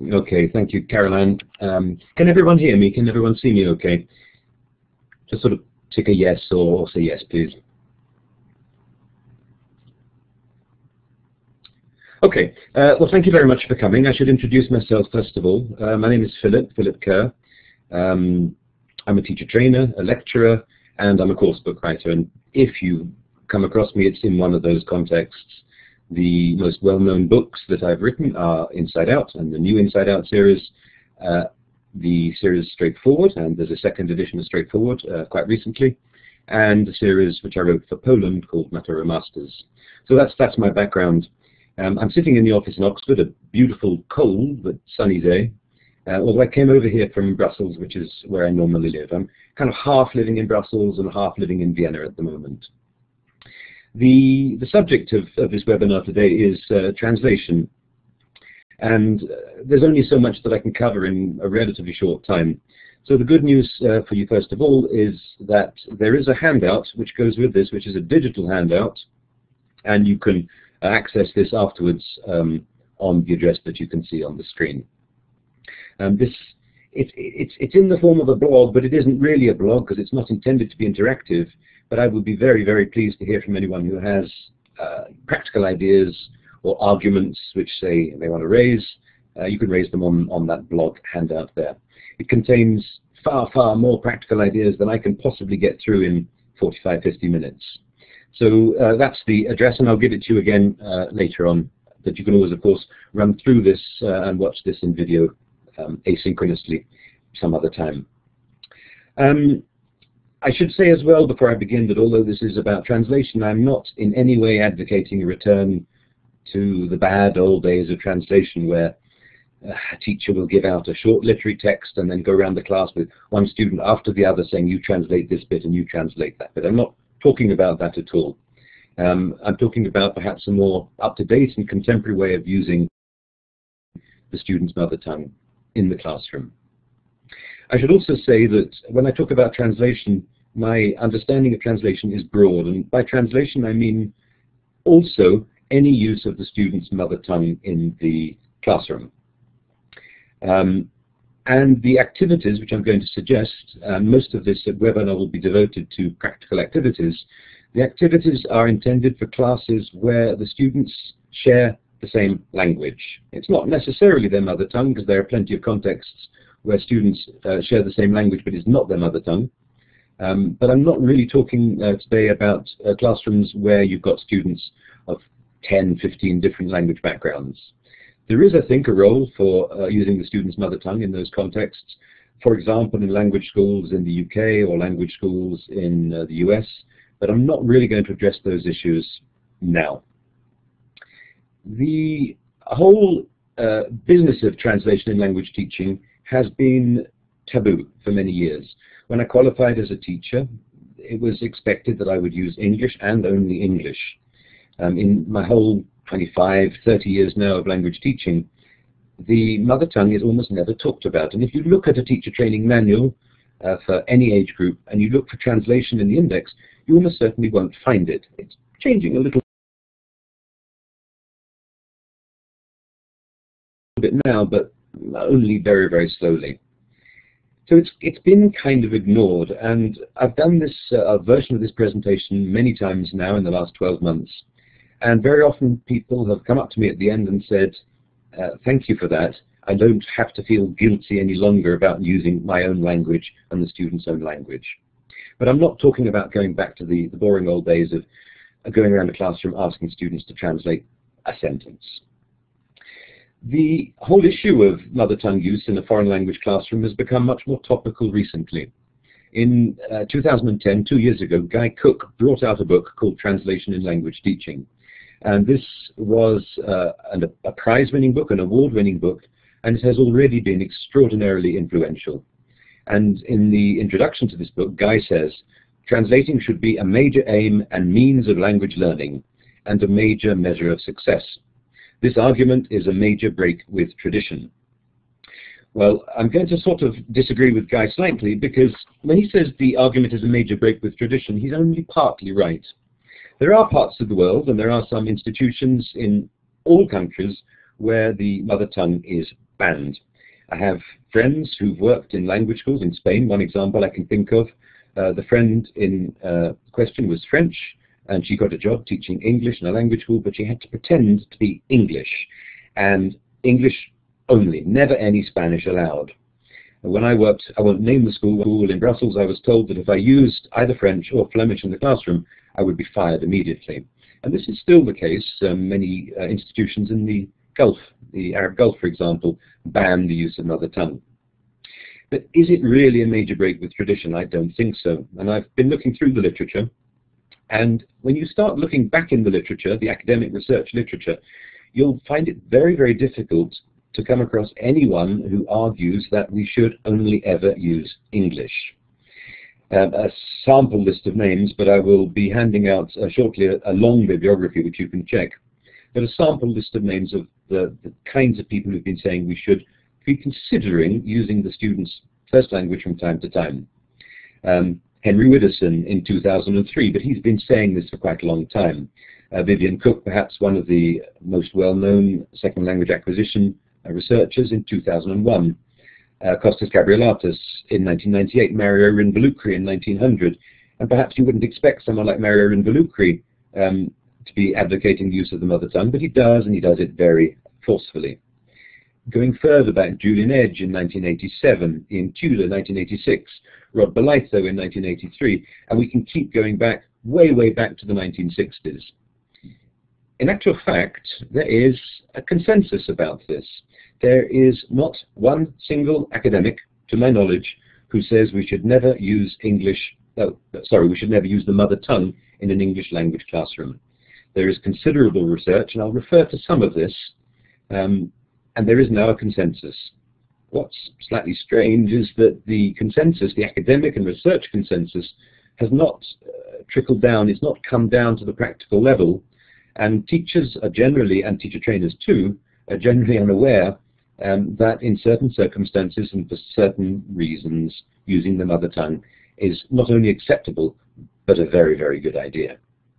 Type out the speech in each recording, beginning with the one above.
Okay, thank you, Caroline. Can everyone hear me? Can everyone see me okay? Just sort of tick a yes or say yes, please. Okay, well, thank you very much for coming. I should introduce myself first of all. My name is Philip Kerr. I'm a teacher trainer, a lecturer, and I'm a course book writer. And if you come across me, it's in one of those contexts. The most well-known books that I've written are Inside Out and the new Inside Out series, the series Straightforward, and there's a second edition of Straightforward quite recently, and a series which I wrote for Poland called Matero Masters. So that's my background. I'm sitting in the office in Oxford, a beautiful, cold but sunny day. Although I came over here from Brussels, which is where I normally live. I'm kind of half living in Brussels and half living in Vienna at the moment. The subject of this webinar today is translation. And there's only so much that I can cover in a relatively short time. So the good news for you, first of all, is that there is a handout which goes with this, which is a digital handout. And you can access this afterwards on the address that you can see on the screen. It's in the form of a blog, but it isn't really a blog because it's not intended to be interactive. But I would be very, very pleased to hear from anyone who has practical ideas or arguments which they want to raise. You can raise them on that blog handout there. It contains far, far more practical ideas than I can possibly get through in 45, 50 minutes. So that's the address, and I'll give it to you again later on. But you can always, of course, run through this and watch this in video asynchronously some other time. I should say as well before I begin that although this is about translation, I'm not in any way advocating a return to the bad old days of translation where a teacher will give out a short literary text and then go around the class with one student after the other saying, you translate this bit and you translate that bit. I'm not talking about that at all. I'm talking about perhaps a more up-to-date and contemporary way of using the student's mother tongue in the classroom. I should also say that when I talk about translation, my understanding of translation is broad, and by translation I mean also any use of the student's mother tongue in the classroom. And the activities which I'm going to suggest, most of this webinar will be devoted to practical activities. The activities are intended for classes where the students share the same language. It's not necessarily their mother tongue, because there are plenty of contexts where students share the same language but it's not their mother tongue. But I'm not really talking today about classrooms where you've got students of 10, 15 different language backgrounds. There is, I think, a role for using the student's mother tongue in those contexts. For example, in language schools in the UK or language schools in the US, but I'm not really going to address those issues now. The whole business of translation in language teaching has been taboo for many years. When I qualified as a teacher, it was expected that I would use English and only English. In my whole 25, 30 years now of language teaching, the mother tongue is almost never talked about. And if you look at a teacher training manual for any age group and you look for translation in the index, you almost certainly won't find it. It's changing a little bit now, but only very, very slowly. So it's been kind of ignored, and I've done this version of this presentation many times now in the last 12 months. And very often people have come up to me at the end and said, thank you for that. I don't have to feel guilty any longer about using my own language and the student's own language. But I'm not talking about going back to the boring old days of going around a classroom asking students to translate a sentence. The whole issue of mother tongue use in a foreign language classroom has become much more topical recently. In 2010, 2 years ago, Guy Cook brought out a book called Translation in Language Teaching. And this was a prize-winning book, an award-winning book, and it has already been extraordinarily influential. And in the introduction to this book, Guy says, translating should be a major aim and means of language learning, and a major measure of success. This argument is a major break with tradition. Well, I'm going to sort of disagree with Guy slightly, because when he says the argument is a major break with tradition, he's only partly right. There are parts of the world, and there are some institutions in all countries where the mother tongue is banned. I have friends who've worked in language schools in Spain. One example I can think of, the friend in question was French, and she got a job teaching English in a language school, but she had to pretend to be English, and English only, never any Spanish allowed. When I worked, I won't name the school in Brussels, I was told that if I used either French or Flemish in the classroom, I would be fired immediately. And this is still the case. Many institutions in the Gulf, the Arab Gulf, for example, ban the use of mother tongue. But is it really a major break with tradition? I don't think so. And I've been looking through the literature, and when you start looking back in the literature, the academic research literature, you'll find it very, very difficult to come across anyone who argues that we should only ever use English. A sample list of names, but I will be handing out shortly a long bibliography which you can check. But a sample list of names of the kinds of people who've been saying we should be considering using the student's first language from time to time. Henry Widdowson in 2003, but he's been saying this for quite a long time. Vivian Cook, perhaps one of the most well-known second language acquisition researchers, in 2001. Kostas Gabrielatis in 1998, Mario Rinvolucri in 1900, and perhaps you wouldn't expect someone like Mario Rinvolucri to be advocating the use of the mother tongue, but he does, and he does it very forcefully. Going further back, Julian Edge in 1987, Ian Tudor 1986, Rod Bolaitho in 1983, and we can keep going back, way, way back to the 1960s. In actual fact, there is a consensus about this. There is not one single academic, to my knowledge, who says we should never use we should never use the mother tongue in an English language classroom. There is considerable research, and I'll refer to some of this, and there is now a consensus. What's slightly strange is that the consensus, the academic and research consensus, has not trickled down, it's not come down to the practical level, and teachers are generally, and teacher trainers too, are generally unaware that in certain circumstances and for certain reasons, using the mother tongue is not only acceptable, but a very, very good idea.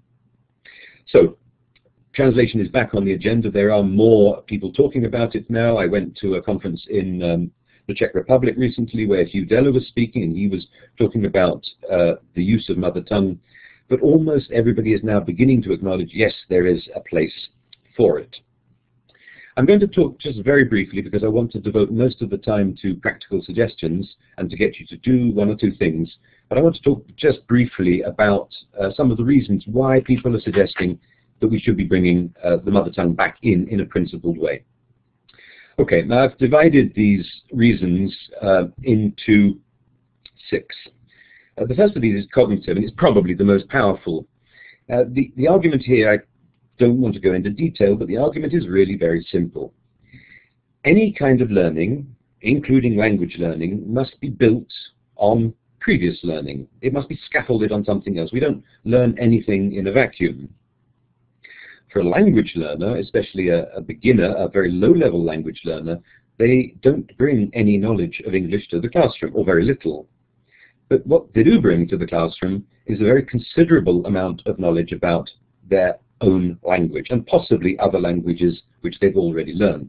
So, translation is back on the agenda. There are more people talking about it now. I went to a conference in the Czech Republic recently where Hugh Deller was speaking, and he was talking about the use of mother tongue. But almost everybody is now beginning to acknowledge, yes, there is a place for it. I'm going to talk just very briefly because I want to devote most of the time to practical suggestions and to get you to do one or two things. But I want to talk just briefly about some of the reasons why people are suggesting that we should be bringing the mother tongue back in a principled way. Okay, now I've divided these reasons into 6. The first of these is cognitive, and it's probably the most powerful. The argument here, I don't want to go into detail, but the argument is really very simple. Any kind of learning, including language learning, must be built on previous learning. It must be scaffolded on something else. We don't learn anything in a vacuum. For a language learner, especially a beginner, a very low-level language learner, they don't bring any knowledge of English to the classroom, or very little. But what they do bring to the classroom is a very considerable amount of knowledge about their own language, and possibly other languages which they've already learned.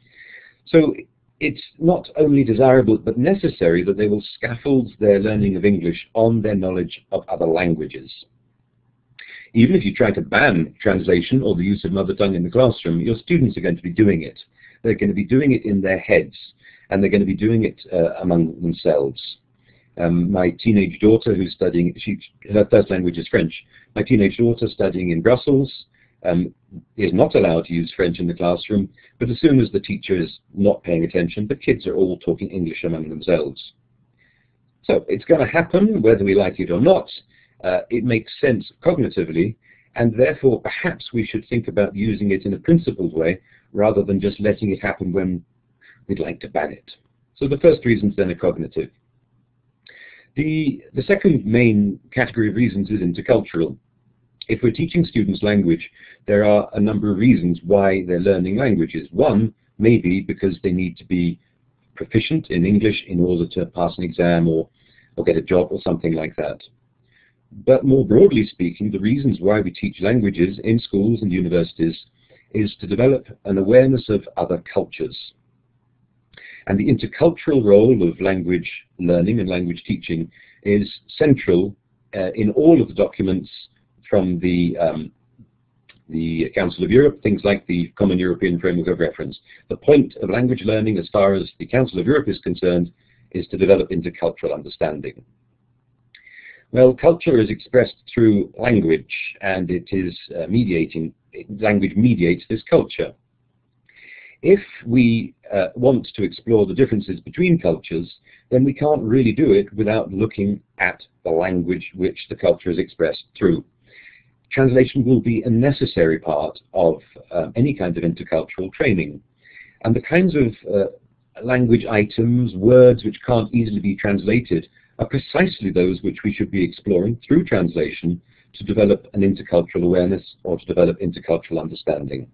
So it's not only desirable but necessary that they will scaffold their learning of English on their knowledge of other languages. Even if you try to ban translation or the use of mother tongue in the classroom, your students are going to be doing it. They're going to be doing it in their heads, and they're going to be doing it among themselves. My teenage daughter, who's studying, her first language is French. My teenage daughter studying in Brussels is not allowed to use French in the classroom, but as soon as the teacher is not paying attention, the kids are all talking English among themselves. So it's going to happen, whether we like it or not. It makes sense cognitively, and therefore perhaps we should think about using it in a principled way rather than just letting it happen when we'd like to ban it. So the first reasons then are cognitive. The second main category of reasons is intercultural. If we're teaching students language, there are a number of reasons why they're learning languages. One may be because they need to be proficient in English in order to pass an exam or get a job or something like that. But more broadly speaking, the reasons why we teach languages in schools and universities is to develop an awareness of other cultures. And the intercultural role of language learning and language teaching is central in all of the documents from the Council of Europe, things like the Common European Framework of Reference. The point of language learning, as far as the Council of Europe is concerned, is to develop intercultural understanding. Well, culture is expressed through language, and it is language mediates this culture. If we want to explore the differences between cultures, then we can't really do it without looking at the language which the culture is expressed through. Translation will be a necessary part of any kind of intercultural training. And the kinds of language items, words which can't easily be translated, are precisely those which we should be exploring through translation to develop an intercultural awareness or to develop intercultural understanding.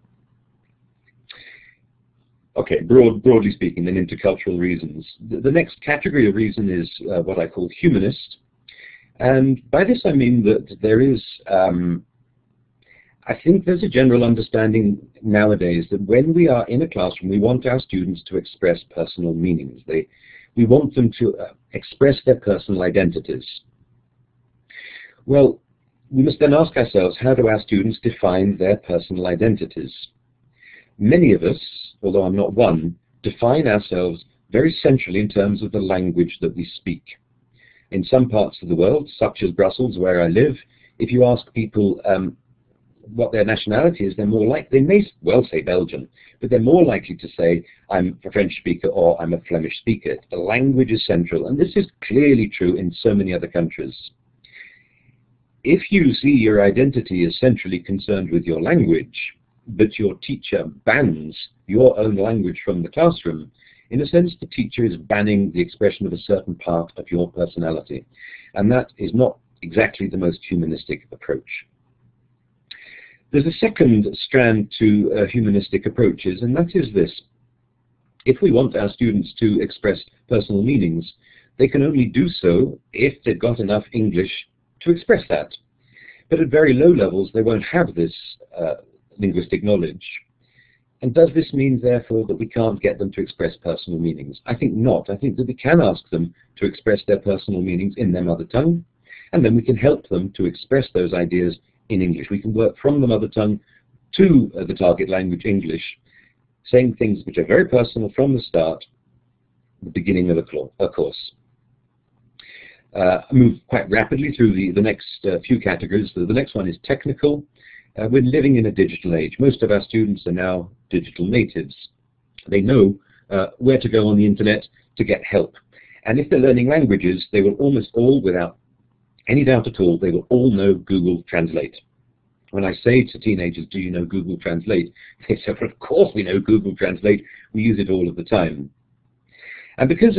Okay, broadly speaking, then intercultural reasons. The next category of reason is what I call humanist. And by this I mean that there is, I think there's a general understanding nowadays that when we are in a classroom, we want our students to express personal meanings. We want them to express their personal identities. Well, we must then ask ourselves, how do our students define their personal identities? Many of us, although I'm not one, define ourselves very centrally in terms of the language that we speak. In some parts of the world, such as Brussels, where I live, if you ask people what their nationality is, they're more likely, they may well say Belgian, but they're more likely to say, I'm a French speaker or I'm a Flemish speaker. The language is central, and this is clearly true in so many other countries. If you see your identity as centrally concerned with your language, but your teacher bans your own language from the classroom, in a sense the teacher is banning the expression of a certain part of your personality. And that is not exactly the most humanistic approach. There's a second strand to humanistic approaches, and that is this. If we want our students to express personal meanings, they can only do so if they've got enough English to express that. But at very low levels, they won't have this linguistic knowledge. And does this mean, therefore, that we can't get them to express personal meanings? I think not. I think that we can ask them to express their personal meanings in their mother tongue, and then we can help them to express those ideas in English. We can work from the mother tongue to the target language, English, saying things which are very personal from the start, the beginning of a course. I move quite rapidly through the next few categories. The next one is technical. We're living in a digital age. Most of our students are now digital natives. They know where to go on the internet to get help. And if they're learning languages, they will almost all, without any doubt at all, they will all know Google Translate. When I say to teenagers, do you know Google Translate? They say, well, of course we know Google Translate. We use it all of the time. And because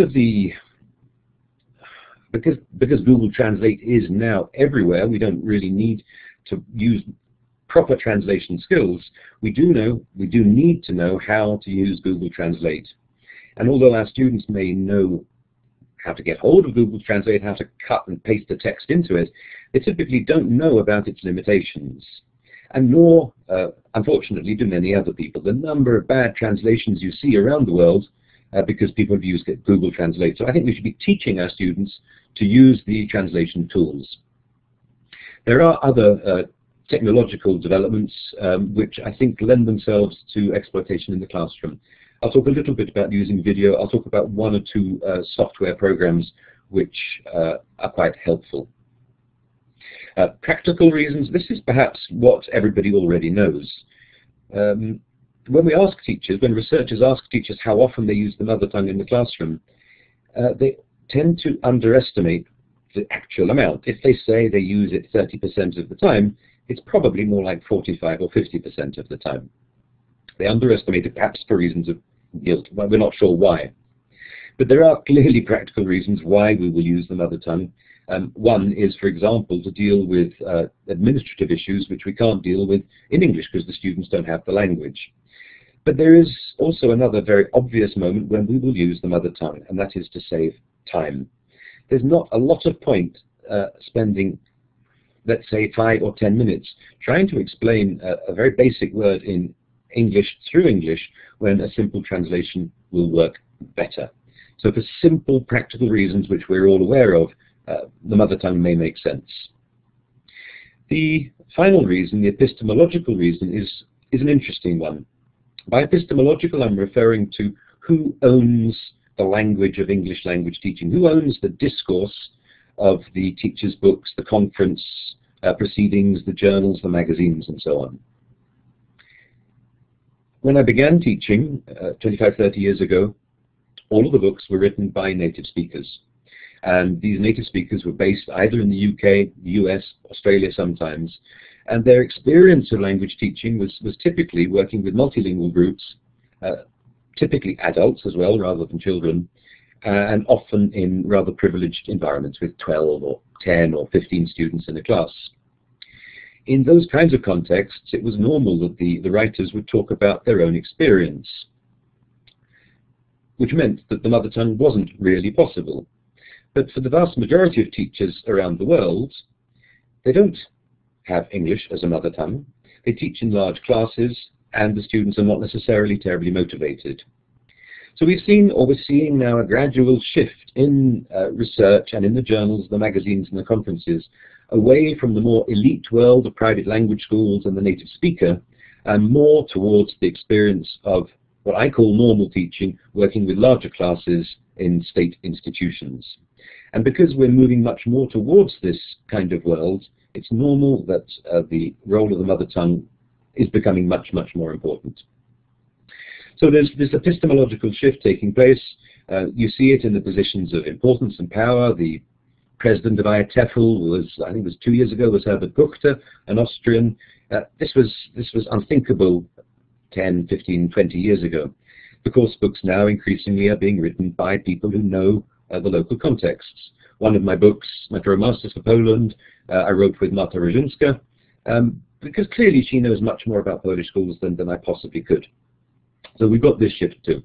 Google Translate is now everywhere, we don't really need to use proper translation skills. We do need to know how to use Google Translate. And although our students may know how to get hold of Google Translate, how to cut and paste the text into it, they typically don't know about its limitations. And nor, unfortunately, do many other people. The number of bad translations you see around the world because people have used Google Translate. So I think we should be teaching our students to use the translation tools. There are other technological developments which I think lend themselves to exploitation in the classroom. I'll talk a little bit about using video. I'll talk about one or two software programs which are quite helpful. Practical reasons, this is perhaps what everybody already knows. When we ask teachers, when researchers ask teachers how often they use the mother tongue in the classroom, they tend to underestimate the actual amount. If they say they use it 30% of the time, it's probably more like 45 or 50% of the time. They underestimate it perhaps for reasons of guilt. We're not sure why. But there are clearly practical reasons why we will use the mother tongue. One is, for example, to deal with administrative issues which we can't deal with in English because the students don't have the language. But there is also another very obvious moment when we will use the mother tongue, and that is to save time. There's not a lot of point spending, let's say, 5 or 10 minutes trying to explain a very basic word in English through English when a simple translation will work better. So for simple, practical reasons which we're all aware of, the mother tongue may make sense. The final reason, the epistemological reason, is an interesting one. By epistemological, I'm referring to who owns the language of English language teaching, who owns the discourse of the teacher's books, the conference proceedings, the journals, the magazines, and so on. When I began teaching 25, 30 years ago, all of the books were written by native speakers. And these native speakers were based either in the UK, the US, Australia sometimes. And their experience of language teaching was typically working with multilingual groups, typically adults as well, rather than children, and often in rather privileged environments with 12 or 10 or 15 students in a class. In those kinds of contexts, it was normal that the writers would talk about their own experience, which meant that the mother tongue wasn't really possible. But for the vast majority of teachers around the world, they don't have English as a mother tongue. They teach in large classes, and the students are not necessarily terribly motivated. So we've seen, or we're seeing now, a gradual shift in research and in the journals, the magazines and the conferences, away from the more elite world of private language schools and the native speaker, and more towards the experience of what I call normal teaching, working with larger classes in state institutions. And because we're moving much more towards this kind of world, it's normal that the role of the mother tongue is becoming much, much more important. So there's this epistemological shift taking place. You see it in the positions of importance and power. The president of IATEFL was, I think it was 2 years ago, was Herbert Guchter, an Austrian. This was unthinkable 10, 15, 20 years ago. The course books now increasingly are being written by people who know the local contexts. One of my books, Metro Masters for Poland, I wrote with Marta Rojinska, because clearly she knows much more about Polish schools than I possibly could. So we've got this shift too.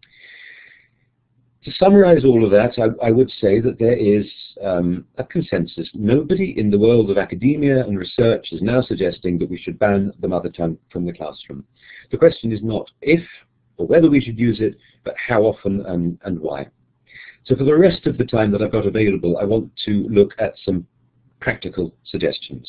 To summarize all of that, I would say that there is a consensus. Nobody in the world of academia and research is now suggesting that we should ban the mother tongue from the classroom. The question is not if or whether we should use it, but how often and why. So for the rest of the time that I've got available, I want to look at some practical suggestions.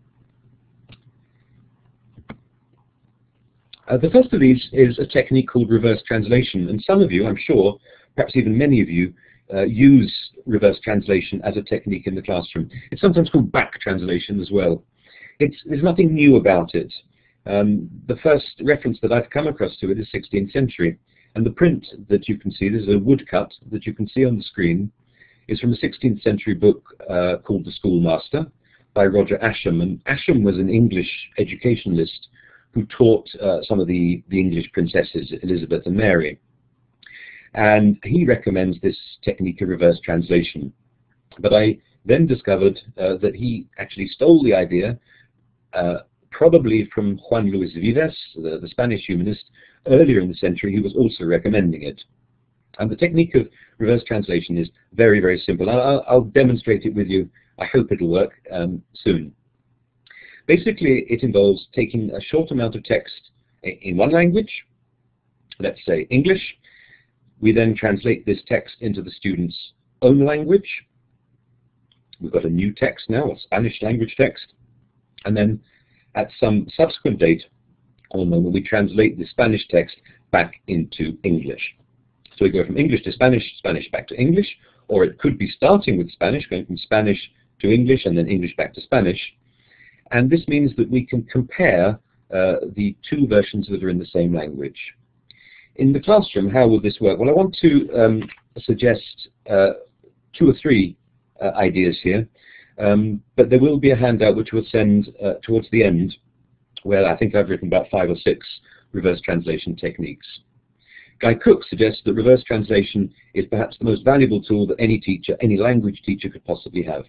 The first of these is a technique called reverse translation, and some of you, I'm sure, perhaps even many of you, use reverse translation as a technique in the classroom. It's sometimes called back translation as well. There's nothing new about it. The first reference that I've come across to it is 16th century, and the print that you can see, there's a woodcut that you can see on the screen, is from a 16th century book called The Schoolmaster by Roger Ascham. And Ascham was an English educationalist who taught some of the English princesses, Elizabeth and Mary. And he recommends this technique of reverse translation. But I then discovered that he actually stole the idea, probably from Juan Luis Vives, the Spanish humanist. Earlier in the century, he was also recommending it. And the technique of reverse translation is very, very simple. I'll demonstrate it with you. I hope it'll work soon. Basically, it involves taking a short amount of text in one language, let's say English. We then translate this text into the student's own language. We've got a new text now, a Spanish language text. And then at some subsequent date or moment, we translate the Spanish text back into English. So we go from English to Spanish, Spanish back to English, or it could be starting with Spanish, going from Spanish to English, and then English back to Spanish. And this means that we can compare the two versions that are in the same language. In the classroom, how will this work? Well, I want to suggest 2 or 3 ideas here, but there will be a handout which we'll send towards the end, where I think I've written about 5 or 6 reverse translation techniques. Guy Cook suggests that reverse translation is perhaps the most valuable tool that any teacher, any language teacher, could possibly have.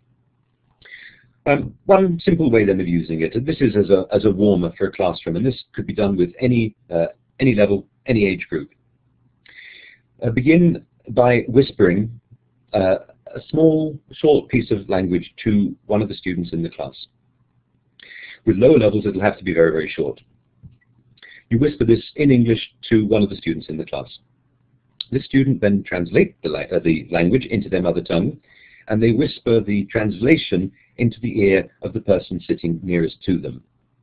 One simple way then of using it, and this is as a warmer for a classroom, and this could be done with any level, any age group. Begin by whispering a small, short piece of language to one of the students in the class. With lower levels, it'll have to be very, very short. You whisper this in English to one of the students in the class. This student then translates the language into their mother tongue, and they whisper the translation into the ear of the person sitting nearest to them.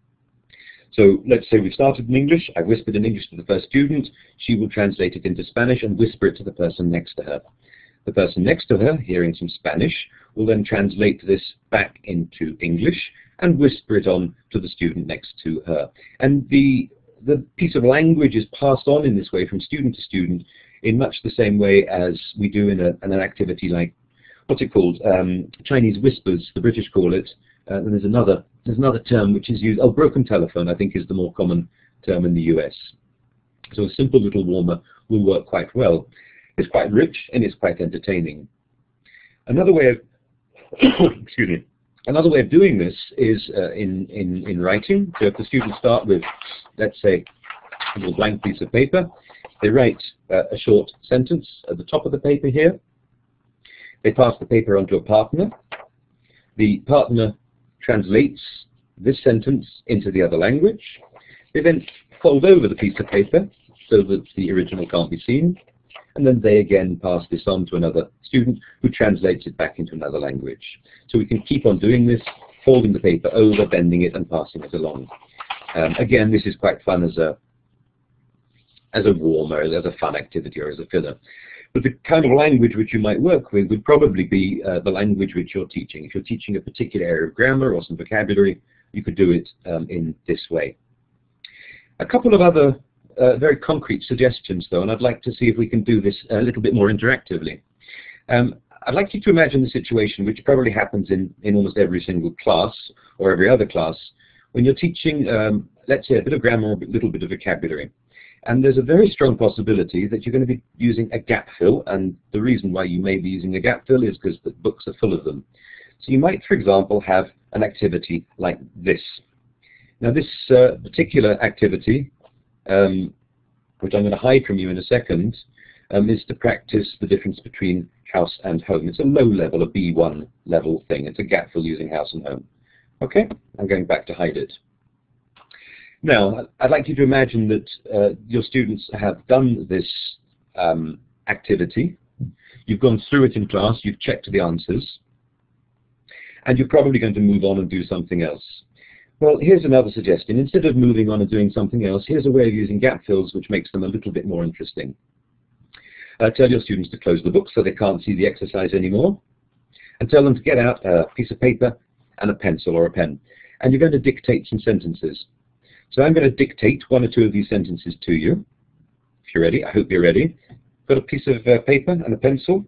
So let's say we started in English, I whispered in English to the first student, she will translate it into Spanish and whisper it to the person next to her. The person next to her, hearing some Spanish, will then translate this back into English and whisper it on to the student next to her. And the piece of language is passed on in this way from student to student in much the same way as we do in an activity like, what's it called? Chinese whispers, the British call it. And there's another term which is used, broken telephone I think is the more common term in the US. So a simple little warmer will work quite well. It's quite rich and it's quite entertaining. Another way of excuse me. Another way of doing this is in writing. So if the students start with, let's say, a little blank piece of paper, they write a short sentence at the top of the paper here. They pass the paper on to a partner. The partner translates this sentence into the other language. They then fold over the piece of paper so that the original can't be seen. And then they again pass this on to another student who translates it back into another language. So we can keep on doing this, folding the paper over, bending it and passing it along. Again, this is quite fun as a warmer, as a fun activity or as a filler. But the kind of language which you might work with would probably be the language which you're teaching. If you're teaching a particular area of grammar or some vocabulary, you could do it in this way. A couple of other very concrete suggestions though, and I'd like to see if we can do this a little bit more interactively. I'd like you to imagine the situation which probably happens in almost every single class or every other class when you're teaching, let's say, a bit of grammar or a little bit of vocabulary. And there's a very strong possibility that you're going to be using a gap fill, and the reason why you may be using a gap fill is because the books are full of them. So you might, for example, have an activity like this. Now this particular activity, which I'm going to hide from you in a second, is to practice the difference between house and home. It's a low level, a B1 level thing. It's a gap fill using house and home. Okay, I'm going back to hide it. Now, I'd like you to imagine that your students have done this activity. You've gone through it in class, you've checked the answers, and you're probably going to move on and do something else. Well, here's another suggestion. Instead of moving on and doing something else, here's a way of using gap fills which makes them a little bit more interesting. Tell your students to close the book so they can't see the exercise anymore, and tell them to get out a piece of paper and a pencil or a pen, and you're going to dictate some sentences. So I'm going to dictate one or two of these sentences to you. If you're ready, I hope you're ready. Got a piece of paper and a pencil?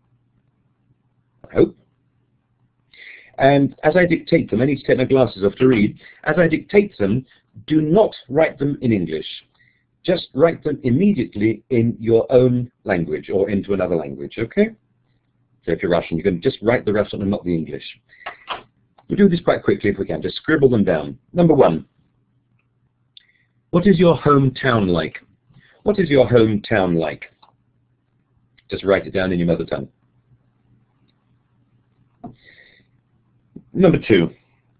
I hope. And as I dictate them, I need to take my glasses off to read. As I dictate them, do not write them in English. Just write them immediately in your own language or into another language, okay? So if you're Russian, you can just write the Russian and not the English. We'll do this quite quickly if we can. Just scribble them down. Number one. What is your hometown like? What is your hometown like? Just write it down in your mother tongue. Number two.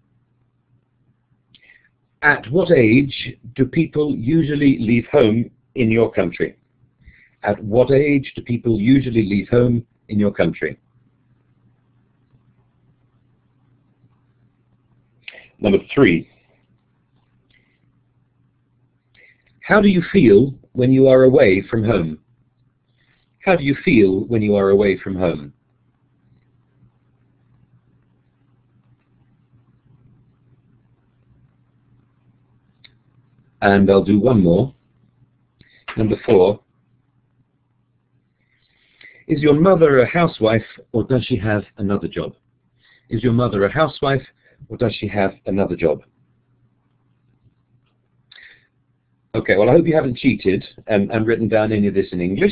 At what age do people usually leave home in your country? At what age do people usually leave home in your country? Number three. How do you feel when you are away from home? How do you feel when you are away from home? And I'll do one more. Number four. Is your mother a housewife or does she have another job? Is your mother a housewife or does she have another job? Okay, well I hope you haven't cheated and written down any of this in English.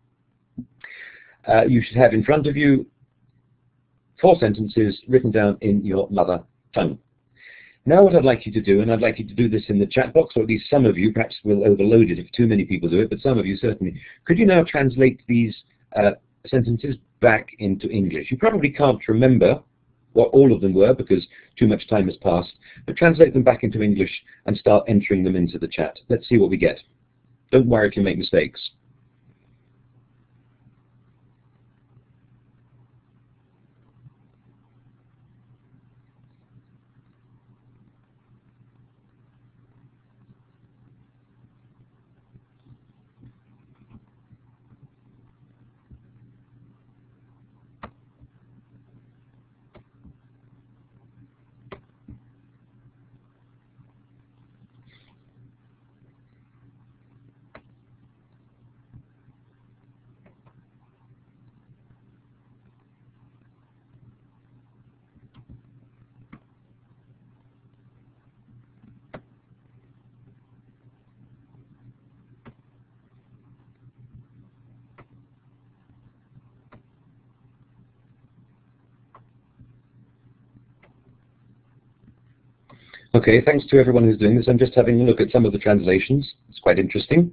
You should have in front of you 4 sentences written down in your mother tongue. Now what I'd like you to do, and I'd like you to do this in the chat box, or at least some of you, perhaps we'll overload it if too many people do it, but some of you certainly. Could you now translate these sentences back into English? You probably can't remember what all of them were because too much time has passed, but translate them back into English and start entering them into the chat. Let's see what we get. Don't worry if you make mistakes. Okay, thanks to everyone who's doing this. I'm just having a look at some of the translations. It's quite interesting.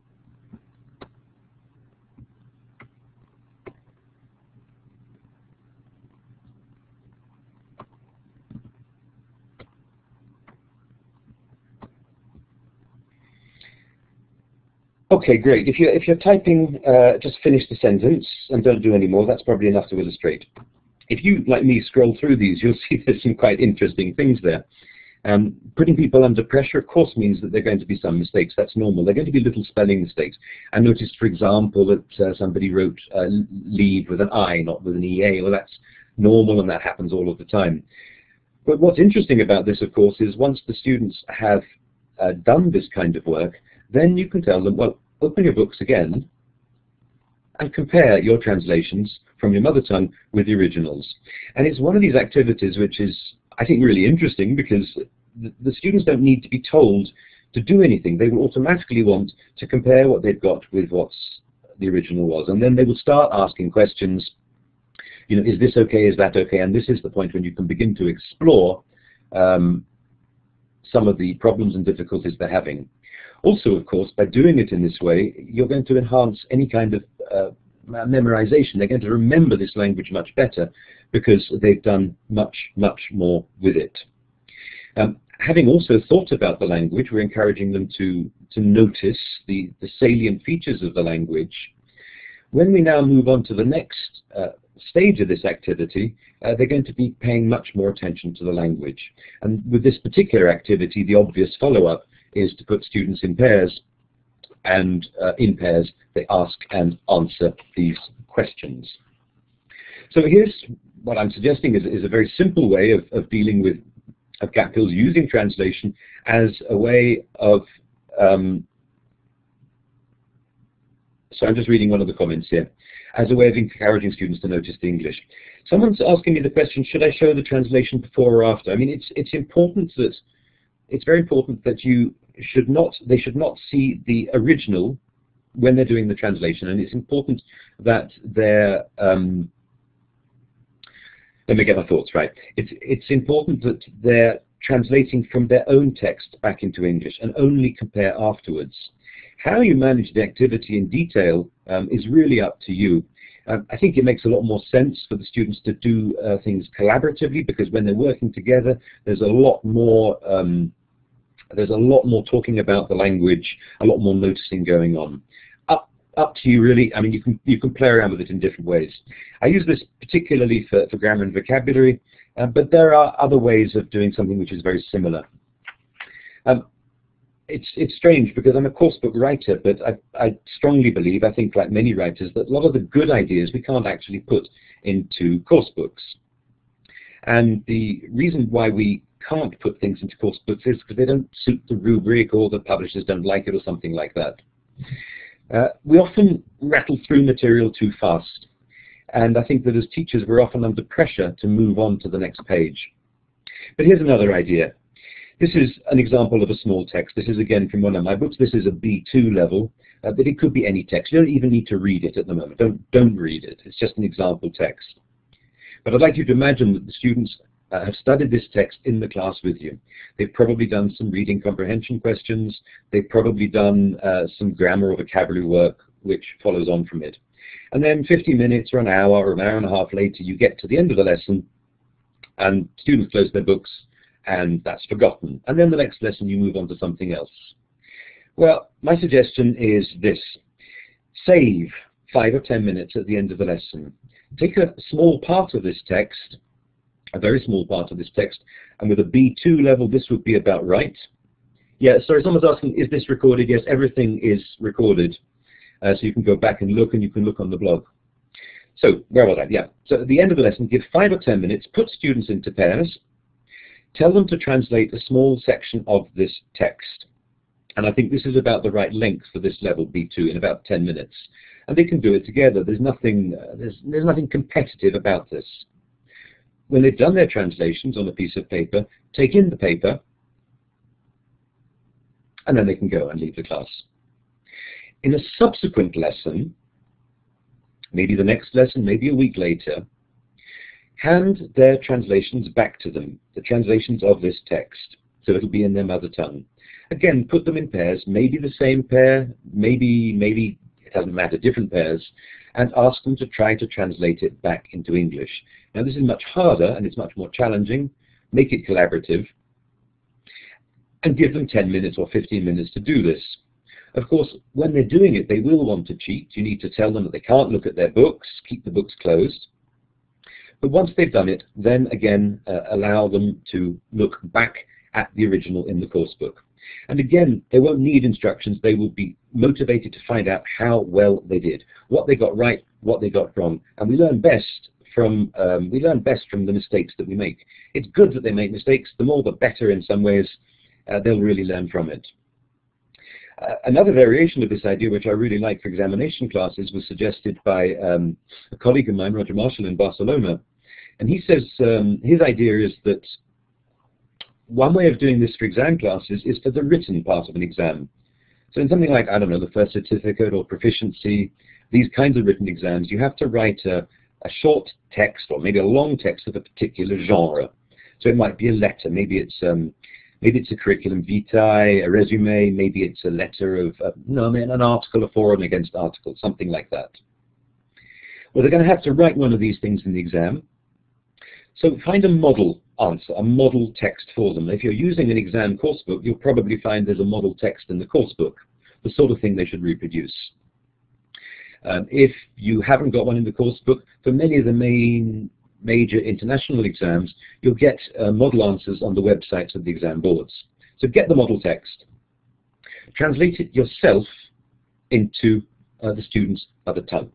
Okay, great. If you're typing, just finish the sentence and don't do any more. That's probably enough to illustrate. If you, like me, scroll through these, you'll see there's some quite interesting things there. Putting people under pressure, of course, means that there are going to be some mistakes. That's normal. There are going to be little spelling mistakes. I noticed, for example, that somebody wrote leave with an I, not with an EA. Well, that's normal, and that happens all of the time. But what's interesting about this, of course, is once the students have done this kind of work, then you can tell them, well, open your books again and compare your translations from your mother tongue with the originals. And it's one of these activities which is, I think, really interesting, because the students don't need to be told to do anything. They will automatically want to compare what they've got with what the original was. And then they will start asking questions, you know, is this okay, is that okay? And this is the point when you can begin to explore some of the problems and difficulties they're having. Also, of course, by doing it in this way, you're going to enhance any kind of memorization. They're going to remember this language much better because they've done much, much more with it. Having also thought about the language, we're encouraging them to notice the salient features of the language. When we now move on to the next stage of this activity, they're going to be paying much more attention to the language. And with this particular activity, the obvious follow-up is to put students in pairs, and in pairs they ask and answer these questions. So here's what I'm suggesting is a very simple way of dealing with gap fills using translation as a way of so I'm just reading one of the comments here. As a way of encouraging students to notice the English. Someone's asking me the question, should I show the translation before or after? I mean, it's important that it's very important that they should not see the original when they're doing the translation, and it's important that they're let me get my thoughts right. It's important that they're translating from their own text back into English and only compare afterwards. How you manage the activity in detail is really up to you. I think it makes a lot more sense for the students to do things collaboratively, because when they're working together, there's a lot more talking about the language, a lot more noticing going on. Up to you, really. I mean, you can play around with it in different ways. I use this particularly for grammar and vocabulary, but there are other ways of doing something which is very similar. It's strange because I'm a course book writer, but I strongly believe, I think like many writers, that a lot of the good ideas we can't actually put into course books. And the reason why we can't put things into course books is because they don't suit the rubric, or the publishers don't like it, or something like that. We often rattle through material too fast, and I think that as teachers we're often under pressure to move on to the next page. But here's another idea. This is an example of a small text. This is again from one of my books. This is a B2 level, but it could be any text. You don't even need to read it at the moment. Don't read it. It's just an example text. But I'd like you to imagine that the students have studied this text in the class with you. They've probably done some reading comprehension questions. They've probably done some grammar or vocabulary work which follows on from it. And then 50 minutes or an hour and a half later, you get to the end of the lesson and students close their books and that's forgotten. And then the next lesson you move on to something else. Well, my suggestion is this. Save 5 or 10 minutes at the end of the lesson. Take a small part of this text, a very small part of this text, and with a B2 level this would be about right. Yeah, sorry, someone's asking, is this recorded? Yes, everything is recorded. So you can go back and look, and you can look on the blog. So, where was I? Yeah, so at the end of the lesson, give 5 or 10 minutes, put students into pairs, tell them to translate a small section of this text. And I think this is about the right length for this level, B2, in about 10 minutes. And they can do it together. There's nothing competitive about this. When they've done their translations on a piece of paper, take in the paper, and then they can go and leave the class. In a subsequent lesson, maybe the next lesson, maybe a week later, hand their translations back to them, the translations of this text. so it'll be in their mother tongue. Again, put them in pairs, maybe the same pair, maybe it doesn't matter, different pairs, and ask them to try to translate it back into English. Now this is much harder and it's much more challenging. Make it collaborative and give them 10 minutes or 15 minutes to do this. Of course, when they're doing it, they will want to cheat. You need to tell them that they can't look at their books, keep the books closed. But once they've done it, then again, allow them to look back at the original in the course book. And again, they won't need instructions. They will be motivated to find out how well they did, what they got right, what they got wrong. And we learn best from the mistakes that we make. It's good that they make mistakes. The more the better in some ways. They'll really learn from it. Another variation of this idea, which I really like for examination classes, was suggested by a colleague of mine, Roger Marshall, in Barcelona. And he says his idea is that one way of doing this for exam classes is for the written part of an exam. So in something like, I don't know, the first certificate or proficiency, these kinds of written exams, you have to write a short text or maybe a long text of a particular genre. So it might be a letter, maybe it's a curriculum vitae, a resume, maybe it's a letter of, an article, a forum against article, something like that. Well, they're going to have to write one of these things in the exam. So find a model answer, a model text for them. If you're using an exam course book, you'll probably find there's a model text in the course book, the sort of thing they should reproduce. If you haven't got one in the course book, for many of the major international exams, you'll get model answers on the websites of the exam boards. So get the model text, translate it yourself into the student's mother tongue.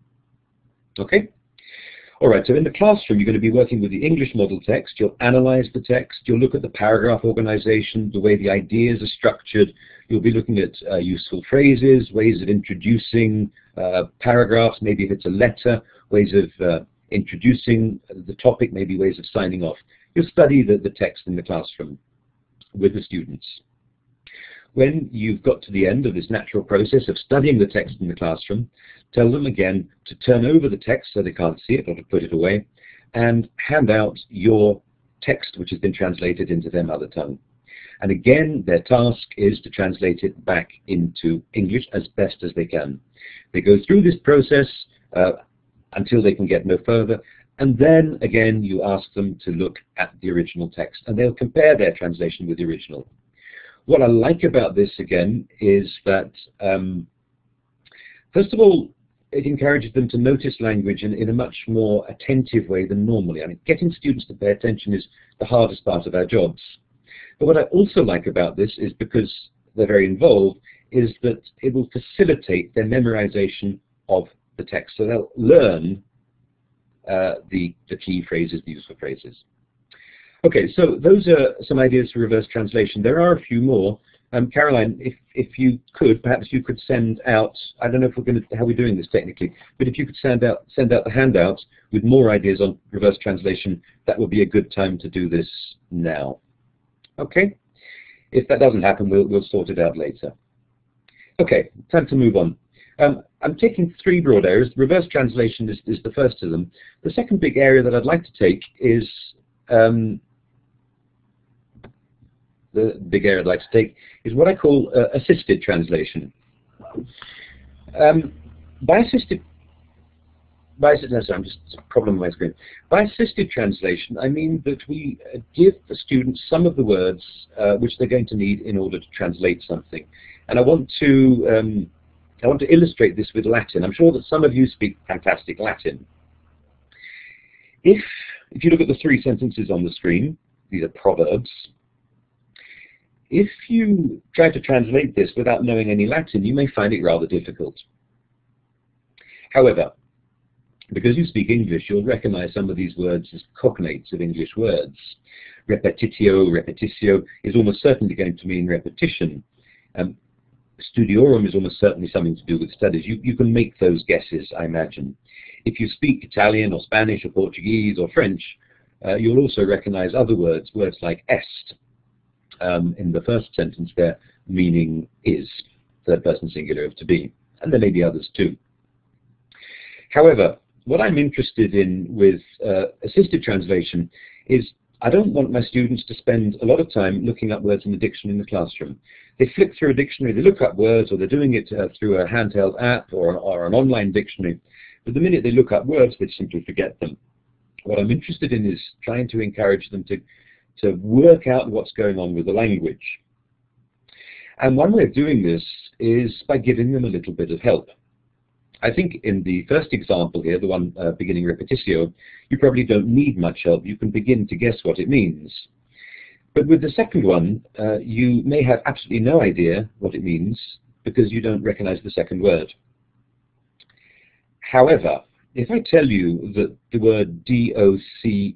Okay? All right, so in the classroom, you're going to be working with the English model text. You'll analyze the text. You'll look at the paragraph organization, the way the ideas are structured. You'll be looking at useful phrases, ways of introducing paragraphs, maybe if it's a letter, ways of introducing the topic, maybe ways of signing off. You'll study the text in the classroom with the students. When you've got to the end of this natural process of studying the text in the classroom, tell them again to turn over the text so they can't see it or to put it away, and hand out your text which has been translated into their mother tongue. And again, their task is to translate it back into English as best as they can. They go through this process until they can get no further, and then again you ask them to look at the original text, and they'll compare their translation with the original. What I like about this again is that first of all, it encourages them to notice language in a much more attentive way than normally. I mean, getting students to pay attention is the hardest part of our jobs. But what I also like about this is, because they're very involved, is that it will facilitate their memorization of the text. So they'll learn the key phrases, the useful phrases. Okay, so those are some ideas for reverse translation. There are a few more. Caroline, if you could, perhaps you could send out, I don't know if we're going to, how we're doing this technically, but if you could send out the handouts with more ideas on reverse translation, that would be a good time to do this now. Okay? If that doesn't happen, we'll sort it out later. Okay, time to move on. I'm taking three broad areas. Reverse translation is the first of them. The second big area that I'd like to take is what I call assisted translation. By assisted translation, I mean that we give the students some of the words which they're going to need in order to translate something. And I want to illustrate this with Latin. I'm sure that some of you speak fantastic Latin. If you look at the three sentences on the screen, these are proverbs. If you try to translate this without knowing any Latin, you may find it rather difficult. However, because you speak English, you'll recognize some of these words as cognates of English words. Repetitio, repetitio is almost certainly going to mean repetition. Studiorum is almost certainly something to do with studies. You can make those guesses, I imagine. If you speak Italian or Spanish or Portuguese or French, you'll also recognize other words like est. In the first sentence there, meaning is, third person singular of to be, and there may be others too. However, what I'm interested in with assisted translation is I don't want my students to spend a lot of time looking up words in the dictionary in the classroom. They flick through a dictionary, they look up words, or they're doing it through a handheld app or an online dictionary. But the minute they look up words, they simply forget them. What I'm interested in is trying to encourage them to work out what's going on with the language. And one way of doing this is by giving them a little bit of help. I think in the first example here, the one beginning repetitio, you probably don't need much help. You can begin to guess what it means. But with the second one, you may have absolutely no idea what it means because you don't recognize the second word. However, if I tell you that the word docet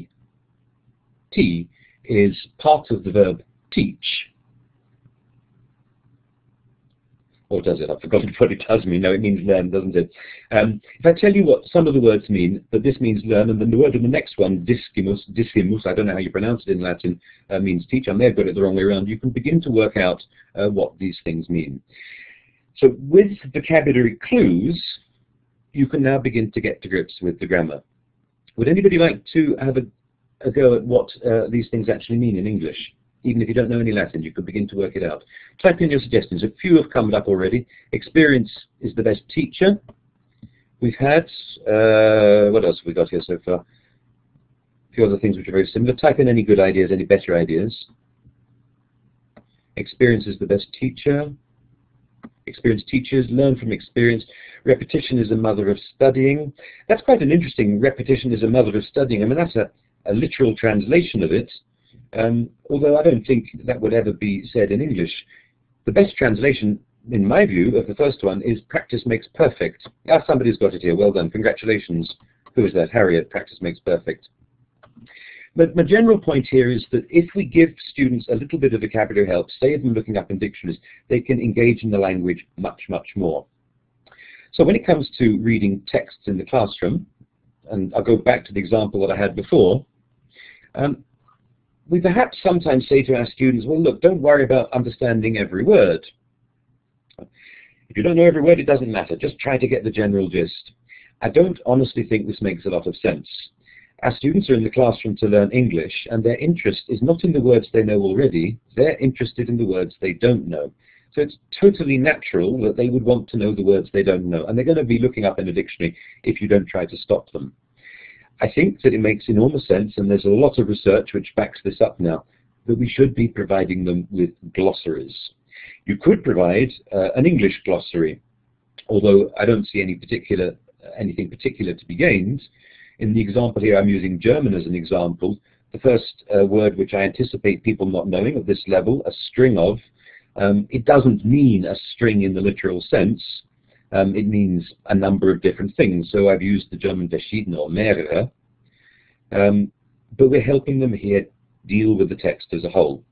is part of the verb teach, or does it? I've forgotten what it does mean. No, it means learn, doesn't it? If I tell you what some of the words mean, that this means learn, and then the word in the next one, discimus, I don't know how you pronounce it in Latin, means teach. I may have got it the wrong way around. You can begin to work out what these things mean. So with vocabulary clues, you can now begin to get to grips with the grammar. Would anybody like to have a go at what these things actually mean in English? Even if you don't know any Latin, you could begin to work it out. Type in your suggestions. A few have come up already. Experience is the best teacher. We've had, what else have we got here so far? A few other things which are very similar. Type in any good ideas, any better ideas. Experience is the best teacher. Experienced teachers learn from experience. Repetition is the mother of studying. That's quite an interesting, repetition is a mother of studying. I mean, that's a literal translation of it. Although I don't think that would ever be said in English. The best translation, in my view, of the first one is practice makes perfect. Ah, somebody's got it here. Well done. Congratulations. Who is that? Harriet. Practice makes perfect. But my general point here is that if we give students a little bit of vocabulary help, save them looking up in dictionaries, they can engage in the language much, much more. So when it comes to reading texts in the classroom, and I'll go back to the example that I had before, we perhaps sometimes say to our students, well, look, don't worry about understanding every word. If you don't know every word, it doesn't matter. Just try to get the general gist. I don't honestly think this makes a lot of sense. Our students are in the classroom to learn English, and their interest is not in the words they know already. They're interested in the words they don't know. So it's totally natural that they would want to know the words they don't know, and they're going to be looking up in a dictionary if you don't try to stop them. I think that it makes enormous sense, and there's a lot of research which backs this up now, that we should be providing them with glossaries. You could provide an English glossary, although I don't see anything particular to be gained. In the example here, I'm using German as an example. The first word which I anticipate people not knowing of this level, a string of, it doesn't mean a string in the literal sense. It means a number of different things. So I've used the German verschiedene or mehrere. But we're helping them here deal with the text as a whole.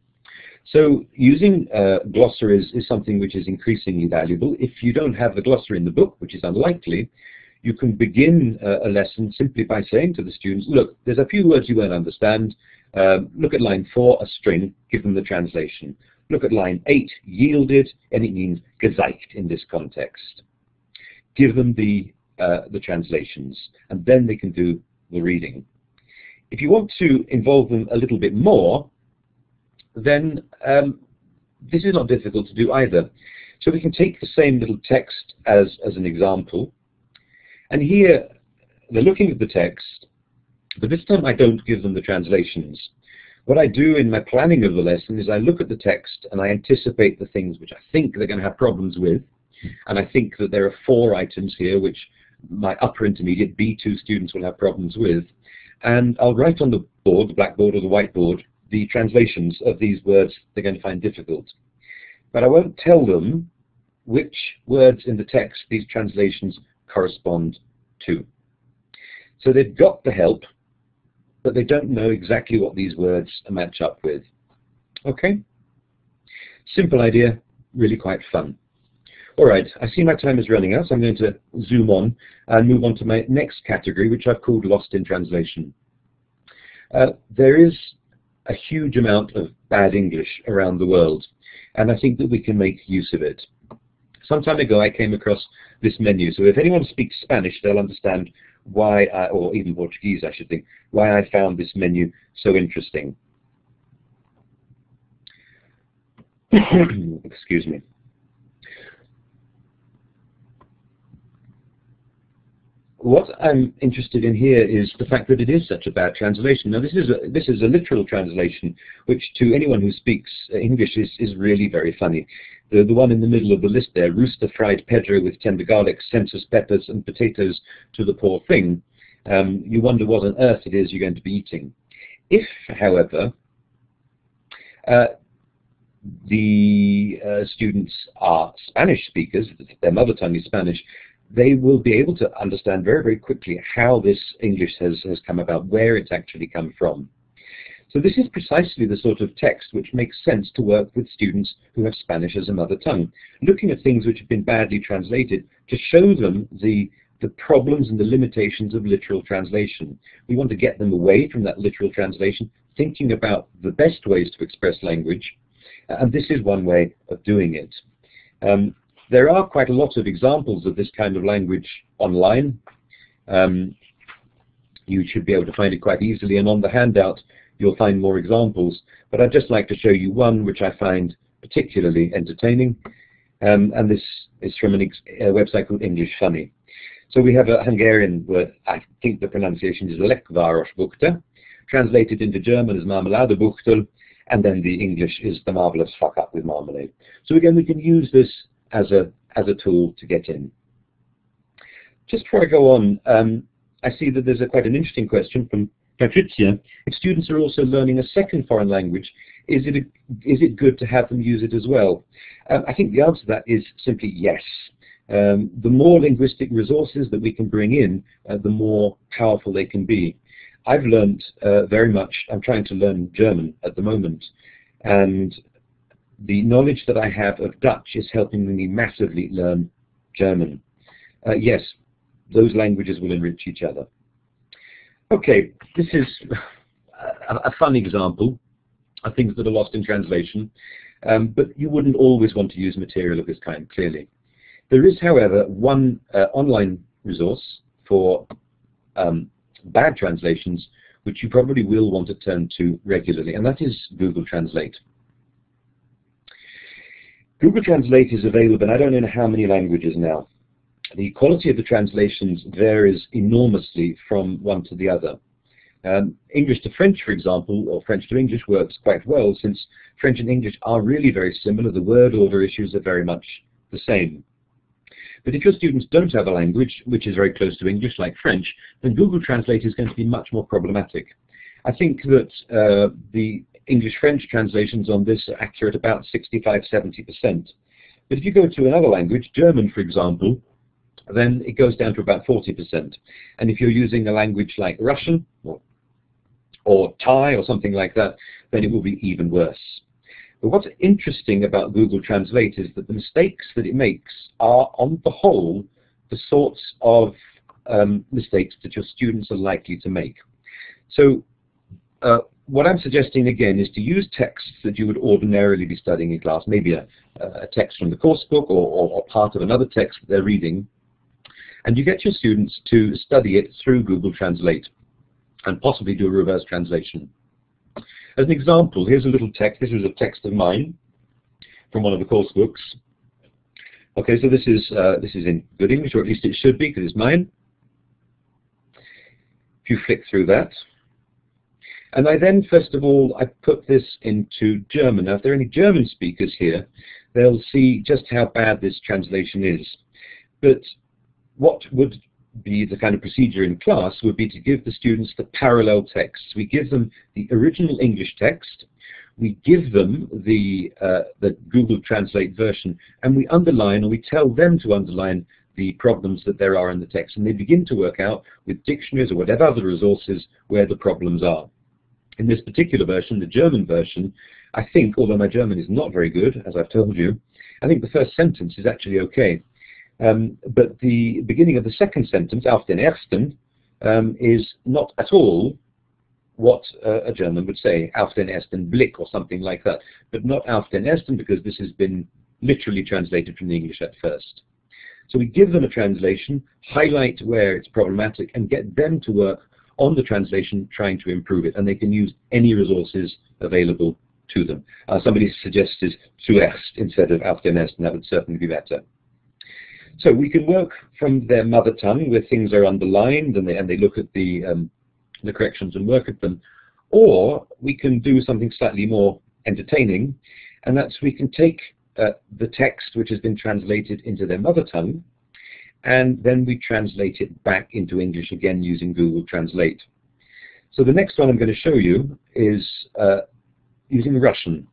So using glossaries is something which is increasingly valuable. If you don't have the glossary in the book, which is unlikely, you can begin a lesson simply by saying to the students, look, there's a few words you won't understand. Look at line 4, a string, give them the translation. Look at line 8, yielded, and it means gezeigt in this context. Give them the translations, and then they can do the reading. If you want to involve them a little bit more, then this is not difficult to do either. So we can take the same little text as an example, and here they're looking at the text, but this time I don't give them the translations. What I do in my planning of the lesson is I look at the text and I anticipate the things which I think they're going to have problems with, and I think that there are 4 items here which my upper intermediate B2 students will have problems with, and I'll write on the board, the blackboard or the whiteboard, the translations of these words they're going to find difficult. But I won't tell them which words in the text these translations correspond to. So they've got the help, but they don't know exactly what these words match up with. Okay? Simple idea, really quite fun. All right, I see my time is running out, so I'm going to zoom on and move on to my next category, which I've called Lost in Translation. There is a huge amount of bad English around the world, and I think that we can make use of it. some time ago I came across this menu. So if anyone speaks Spanish, they'll understand why, or even Portuguese, I should think, why I found this menu so interesting. Excuse me. What I'm interested in here is the fact that it is such a bad translation. Now this is a literal translation, which to anyone who speaks English is really very funny. The one in the middle of the list there, rooster fried Pedro with tender garlic, census peppers and potatoes to the poor thing. You wonder what on earth it is you're going to be eating. If, however, the students are Spanish speakers, their mother tongue is Spanish, they will be able to understand very, very quickly how this English has come about, where it's actually come from. So this is precisely the sort of text which makes sense to work with students who have Spanish as a mother tongue, looking at things which have been badly translated to show them the problems and the limitations of literal translation. We want to get them away from that literal translation, thinking about the best ways to express language, and this is one way of doing it. There are quite a lot of examples of this kind of language online. You should be able to find it quite easily, and on the handout you'll find more examples. But I'd just like to show you one which I find particularly entertaining, and this is from a website called English Funny. So we have a Hungarian word, I think the pronunciation is Lekvárosbukta, translated into German as Marmeladebuchtel, and then the English is the marvelous fuck up with marmalade. So again, we can use this as a tool to get in. Just before I go on, I see that there's quite an interesting question from Patricia. If students are also learning a second foreign language, is it good to have them use it as well? I think the answer to that is simply yes. The more linguistic resources that we can bring in, the more powerful they can be. I've learned very much. I'm trying to learn German at the moment, and the knowledge that I have of Dutch is helping me massively learn German. Yes, those languages will enrich each other. Okay, this is a fun example of things that are lost in translation, but you wouldn't always want to use material of this kind, clearly. There is, however, one online resource for bad translations which you probably will want to turn to regularly, and that is Google Translate. Google Translate is available in I don't know how many languages now. The quality of the translations varies enormously from one to the other. English to French, for example, or French to English works quite well, since French and English are really very similar. The word order issues are very much the same. But if your students don't have a language which is very close to English, like French, then Google Translate is going to be much more problematic. I think that the English-French translations on this are accurate about 65–70%. But if you go to another language, German for example, then it goes down to about 40%. And if you're using a language like Russian or Thai or something like that, then it will be even worse. But what's interesting about Google Translate is that the mistakes that it makes are, on the whole, the sorts of mistakes that your students are likely to make. So what I'm suggesting again is to use texts that you would ordinarily be studying in class, maybe a text from the course book or part of another text that they're reading, and you get your students to study it through Google Translate and possibly do a reverse translation. As an example, here's a little text. This is a text of mine from one of the course books. Okay, so this is in good English, or at least it should be, because it's mine. If you flick through that. And I then, first of all, I put this into German. Now, if there are any German speakers here, they'll see just how bad this translation is. But what would be the kind of procedure in class would be to give the students the parallel texts. We give them the original English text, we give them the Google Translate version, and we underline, or we tell them to underline the problems that there are in the text, and they begin to work out with dictionaries or whatever other resources where the problems are. In this particular version, the German version, I think, although my German is not very good, as I've told you, I think the first sentence is actually okay. But the beginning of the second sentence, auf den ersten, is not at all what a German would say, auf den ersten Blick or something like that. But not auf den ersten, because this has been literally translated from the English at first. So we give them a translation, highlight where it's problematic, and get them to work on the translation trying to improve it, and they can use any resources available to them. Somebody suggested zuerst instead of auf dem ersten, and that would certainly be better. So we can work from their mother tongue where things are underlined and they look at the corrections and work at them, or we can do something slightly more entertaining, and that's we can take the text which has been translated into their mother tongue, and then we translate it back into English again using Google Translate. So the next one I'm going to show you is using Russian.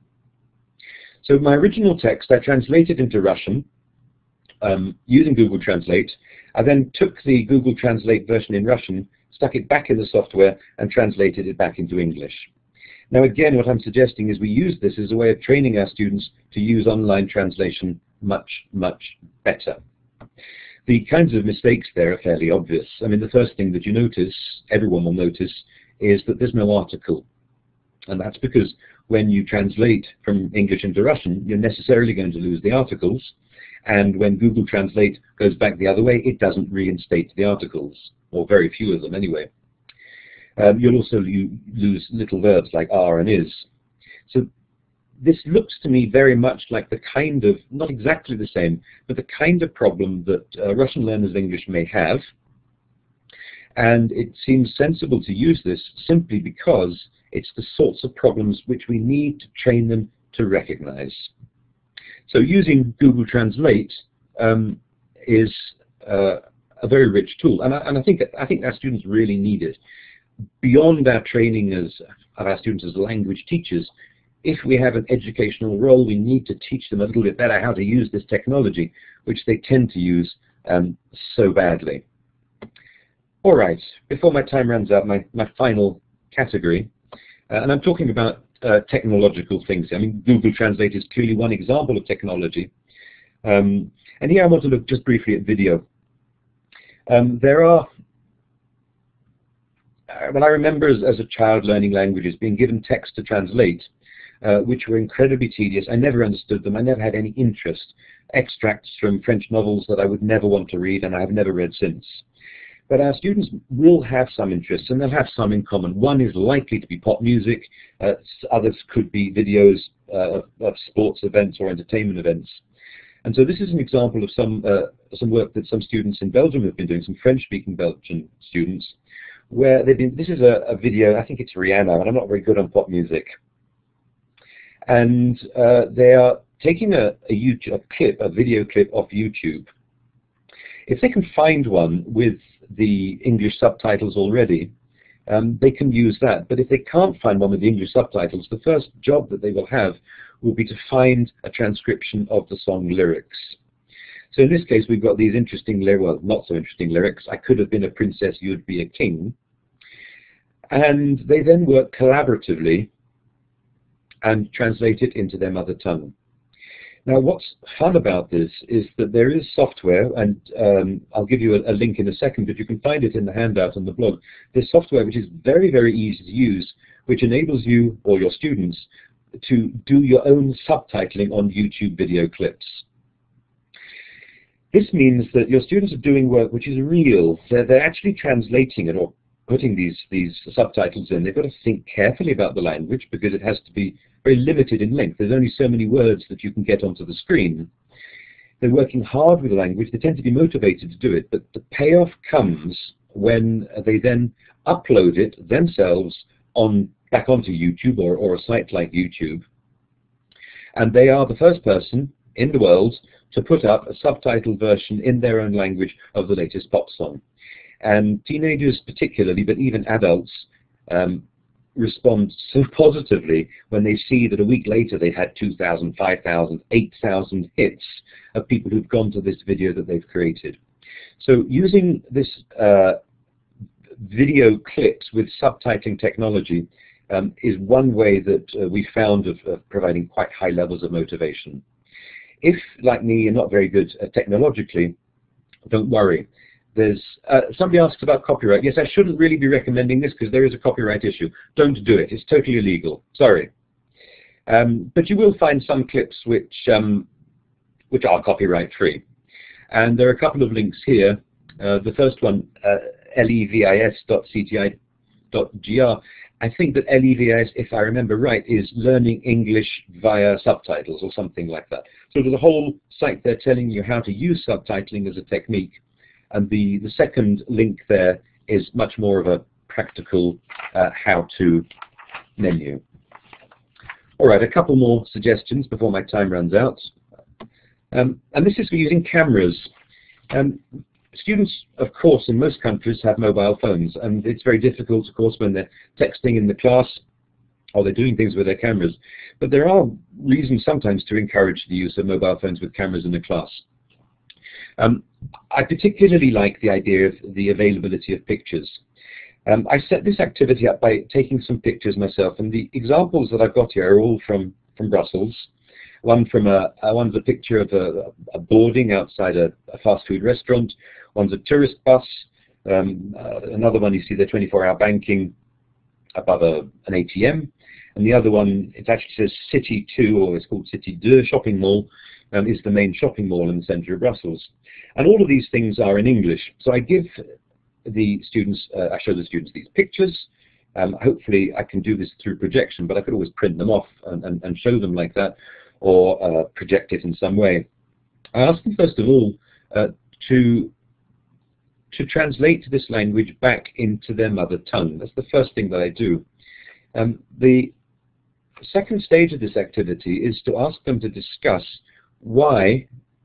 So my original text I translated into Russian using Google Translate. I then took the Google Translate version in Russian, stuck it back in the software, and translated it back into English. Now again, what I'm suggesting is we use this as a way of training our students to use online translation much, much better. The kinds of mistakes there are fairly obvious. I mean, the first thing that you notice, everyone will notice, is that there's no article. And that's because when you translate from English into Russian, you're necessarily going to lose the articles. And when Google Translate goes back the other way, it doesn't reinstate the articles, or very few of them anyway. You'll also lose little verbs like are and is. So this looks to me very much like the kind of, not exactly the same, but the kind of problem that Russian learners of English may have. And it seems sensible to use this simply because it's the sorts of problems which we need to train them to recognize. So using Google Translate is a very rich tool, and I think our students really need it. Beyond our training of our students as language teachers, if we have an educational role, we need to teach them a little bit better how to use this technology, which they tend to use so badly. All right, before my time runs out, my final category, and I'm talking about technological things. I mean, Google Translate is clearly one example of technology. And here I want to look just briefly at video. There are, well, I remember as a child learning languages being given text to translate, which were incredibly tedious. I never understood them. I never had any interest. Extracts from French novels that I would never want to read, and I have never read since. But our students will have some interests, and they'll have some in common. One is likely to be pop music. Others could be videos of sports events or entertainment events. And so this is an example of some work that some students in Belgium have been doing, some French-speaking Belgian students, where they've been, this is a video, I think it's Rihanna, and I'm not very good on pop music. And they are taking a video clip off YouTube. If they can find one with the English subtitles already, they can use that. But if they can't find one with the English subtitles, the first job that they will have will be to find a transcription of the song lyrics. So in this case, we've got these interesting, well, not so interesting lyrics. I could have been a princess, you'd be a king. And they then work collaboratively and translate it into their mother tongue. Now, what's fun about this is that there is software, and I'll give you a link in a second, but you can find it in the handout on the blog. There's software which is very, very easy to use, which enables you or your students to do your own subtitling on YouTube video clips. This means that your students are doing work which is real. They're actually translating it or putting these subtitles in. They've got to think carefully about the language because it has to be very limited in length. There's only so many words that you can get onto the screen. They're working hard with the language. They tend to be motivated to do it, but the payoff comes when they then upload it themselves back onto YouTube or a site like YouTube. And they are the first person in the world to put up a subtitled version in their own language of the latest pop song. And teenagers particularly, but even adults, respond so positively when they see that a week later they've had 2,000, 5,000, 8,000 hits of people who've gone to this video that they've created. So using this video clips with subtitling technology is one way that we found of providing quite high levels of motivation. If, like me, you're not very good technologically, don't worry. There's somebody asks about copyright. Yes, I shouldn't really be recommending this because there is a copyright issue. Don't do it. It's totally illegal. Sorry. But you will find some clips which which are copyright free. And there are a couple of links here. The first one, levis.cti.gr. I think that LEVIS, if I remember right, is learning English via subtitles or something like that. So there's a whole site there telling you how to use subtitling as a technique. And the second link there is much more of a practical how-to menu. All right, a couple more suggestions before my time runs out. And this is for using cameras. Students, of course, in most countries have mobile phones, and it's very difficult, of course, when they're texting in the class or they're doing things with their cameras. But there are reasons sometimes to encourage the use of mobile phones with cameras in the class. I particularly like the idea of the availability of pictures. I set this activity up by taking some pictures myself, and the examples that I've got here are all from Brussels. One's a picture of a boarding outside a fast food restaurant. One's a tourist bus. Another one, you see the 24-hour banking above an ATM. And the other one, it actually says City 2, or it's called City 2 shopping mall, is the main shopping mall in the center of Brussels. And all of these things are in English. So I give the students, I show the students these pictures. Hopefully I can do this through projection, but I could always print them off and show them like that, or project it in some way. I ask them first of all to translate this language back into their mother tongue. That's the first thing that I do. The second stage of this activity is to ask them to discuss why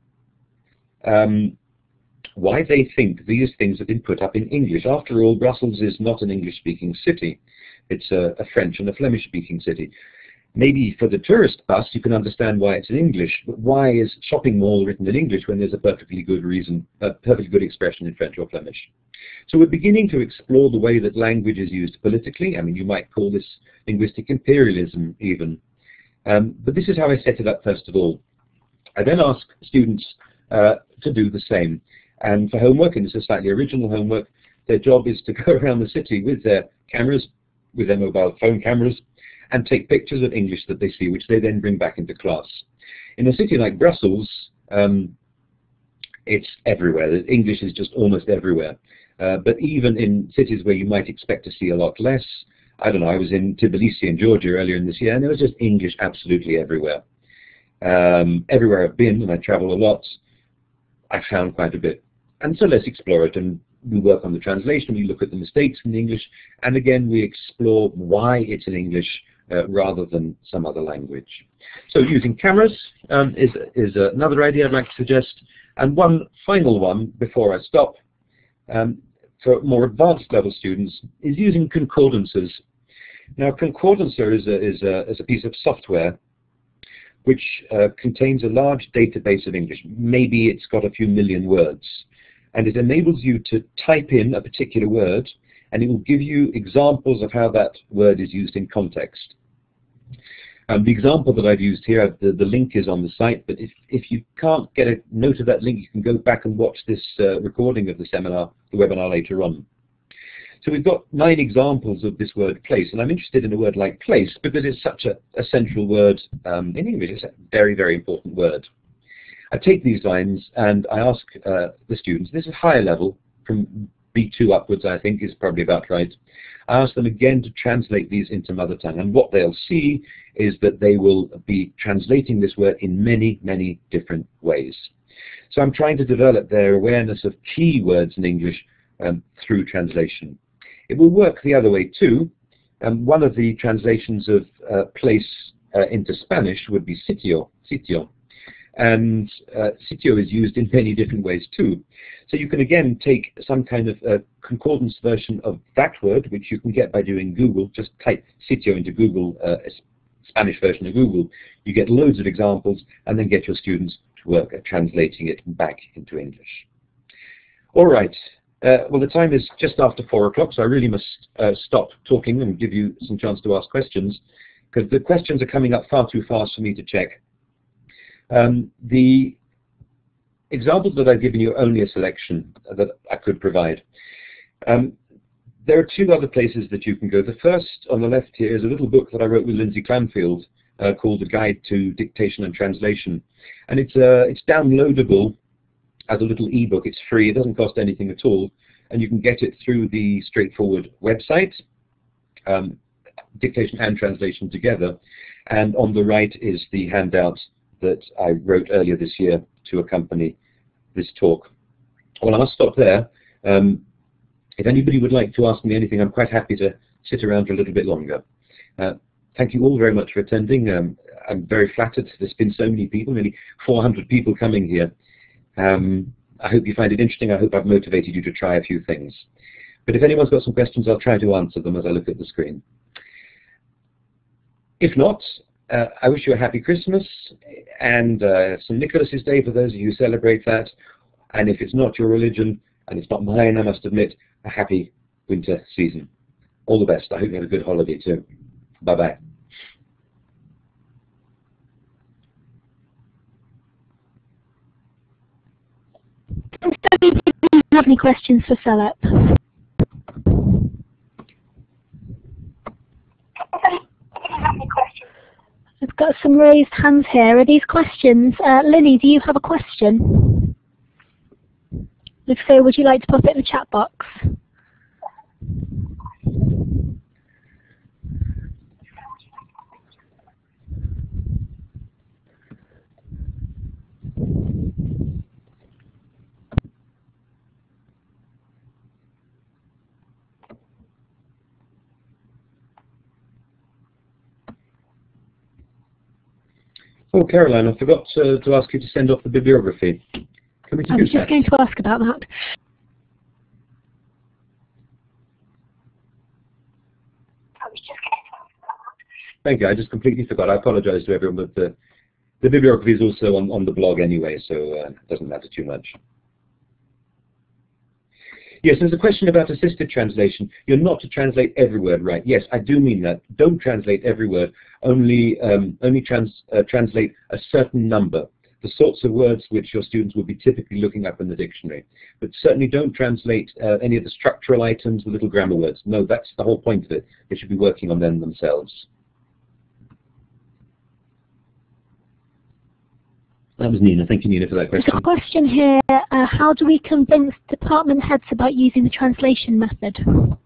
they think these things have been put up in English. After all, Brussels is not an English-speaking city. It's a French and a Flemish-speaking city. Maybe for the tourist bus, you can understand why it's in English, but why is shopping mall written in English when there's a perfectly good reason, a perfectly good expression in French or Flemish? So we're beginning to explore the way that language is used politically. I mean, you might call this linguistic imperialism even. But this is how I set it up first of all. I then ask students to do the same. And for homework, and this is slightly original homework, their job is to go around the city with their cameras, with their mobile phone cameras, and take pictures of English that they see, which they then bring back into class. In a city like Brussels, it's everywhere. English is just almost everywhere. But even in cities where you might expect to see a lot less, I don't know, I was in Tbilisi in Georgia earlier in this year, and there was just English absolutely everywhere. Everywhere I've been, and I travel a lot, I found quite a bit. And so let's explore it, and we work on the translation, we look at the mistakes in English, and again we explore why it's in English rather than some other language. So using cameras is another idea I'd like to suggest. And one final one before I stop, for more advanced level students, is using concordances. Now, Concordancer is a piece of software which contains a large database of English. Maybe it's got a few million words. And it enables you to type in a particular word, and it will give you examples of how that word is used in context. The example that I've used here, the link is on the site, but if you can't get a note of that link, you can go back and watch this recording of the seminar, the webinar later on. So we've got 9 examples of this word place, and I'm interested in a word like place because it's such a central word in English. It's a very, very important word. I take these lines and I ask the students, this is higher level, from B2 upwards I think is probably about right. I ask them again to translate these into mother tongue, and what they'll see is that they will be translating this word in many, many different ways. So I'm trying to develop their awareness of key words in English through translation. It will work the other way too. One of the translations of place into Spanish would be sitio, sitio. And sitio is used in many different ways too. So you can again take some kind of concordance version of that word, which you can get by doing Google. Just type sitio into Google, Spanish version of Google. You get loads of examples, and then get your students to work at translating it back into English. All right. Well, the time is just after 4 o'clock, so I really must stop talking and give you some chance to ask questions, because the questions are coming up far too fast for me to check. The examples that I've given you are only a selection that I could provide. There are 2 other places that you can go. The first on the left here is a little book that I wrote with Lindsay Clanfield called The Guide to Dictation and Translation. And it's downloadable as a little ebook. It's free, it doesn't cost anything at all, and you can get it through the straightforward website, dictation and translation together. And on the right is the handout that I wrote earlier this year to accompany this talk. Well, I must stop there. If anybody would like to ask me anything, I'm quite happy to sit around for a little bit longer. Thank you all very much for attending. I'm very flattered. There's been so many people, nearly 400 people coming here. I hope you find it interesting. I hope I've motivated you to try a few things. But if anyone's got some questions, I'll try to answer them as I look at the screen. If not, I wish you a happy Christmas and St. Nicholas's Day for those of you who celebrate that. And if it's not your religion, and it's not mine, I must admit, a happy winter season. All the best. I hope you have a good holiday too. Bye-bye. Do you have any questions for Philip? I've got some raised hands here. Are these questions? Lily, do you have a question? If so, would you like to pop it in the chat box? Oh, Caroline, I forgot to ask you to send off the bibliography. Can we do that? I was just going to ask about that. Thank you. I just completely forgot. I apologize to everyone, but the bibliography is also on the blog anyway, so it doesn't matter too much. Yes, there's a question about assisted translation. You're not to translate every word, right? Yes, I do mean that. Don't translate every word. Only translate a certain number, the sorts of words which your students will be typically looking up in the dictionary. But certainly don't translate any of the structural items, the little grammar words. No, that's the whole point of it. They should be working on them themselves. That was Nina. Thank you, Nina, for that question. There's a question here. How do we convince department heads about using the translation method?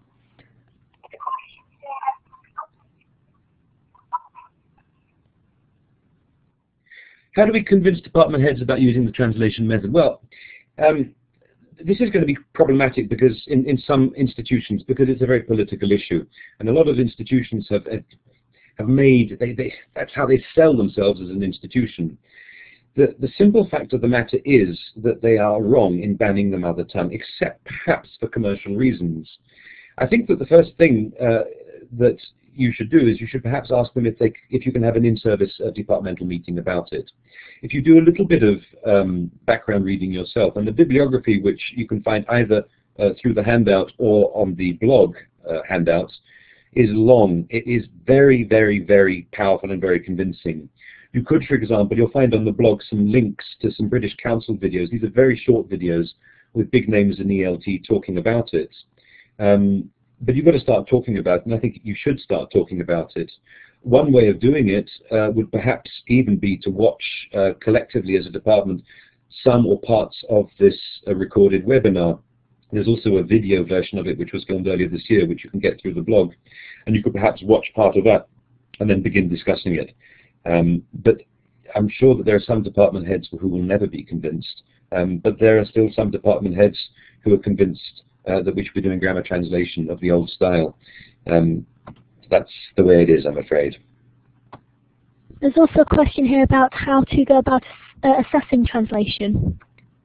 How do we convince department heads about using the translation method? Well, this is going to be problematic because in some institutions, because it's a very political issue, and a lot of institutions have made, that's how they sell themselves as an institution. The simple fact of the matter is that they are wrong in banning the mother tongue, except perhaps for commercial reasons. I think that the first thing that you should do is you should perhaps ask them if you can have an in-service departmental meeting about it. If you do a little bit of background reading yourself, and the bibliography, which you can find either through the handout or on the blog handouts, is long. It is very, very, very powerful and very convincing. You could, for example, you'll find on the blog some links to some British Council videos. These are very short videos with big names in ELT talking about it. But you've got to start talking about it, and I think you should start talking about it. One way of doing it would perhaps even be to watch collectively as a department some or parts of this recorded webinar. There's also a video version of it which was filmed earlier this year, which you can get through the blog, and you could perhaps watch part of that and then begin discussing it. But I'm sure that there are some department heads who will never be convinced, but there are still some department heads who are convinced that we should be doing grammar translation of the old style. That's the way it is, I'm afraid. There's also a question here about how to go about assessing translation.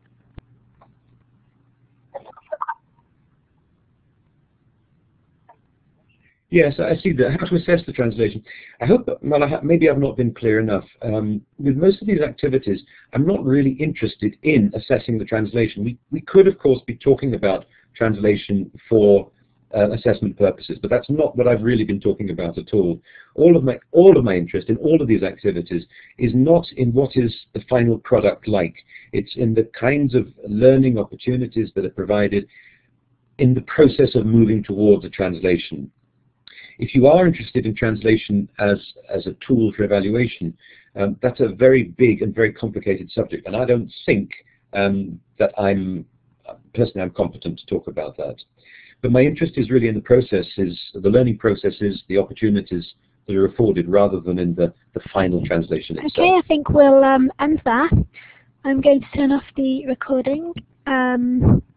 Yes, I see that. How to assess the translation. I hope, well, maybe I've not been clear enough. With most of these activities, I'm not really interested in assessing the translation. We could, of course, be talking about translation for assessment purposes, but that's not what I've really been talking about at all. All of my interest in all of these activities is not in what is the final product like. It's in the kinds of learning opportunities that are provided in the process of moving towards a translation. if you are interested in translation as a tool for evaluation, that's a very big and very complicated subject, and I don't think that I'm competent to talk about that. But my interest is really in the processes, the learning processes, the opportunities that are afforded, rather than in the final translation itself. Okay, I think we'll end there. I'm going to turn off the recording.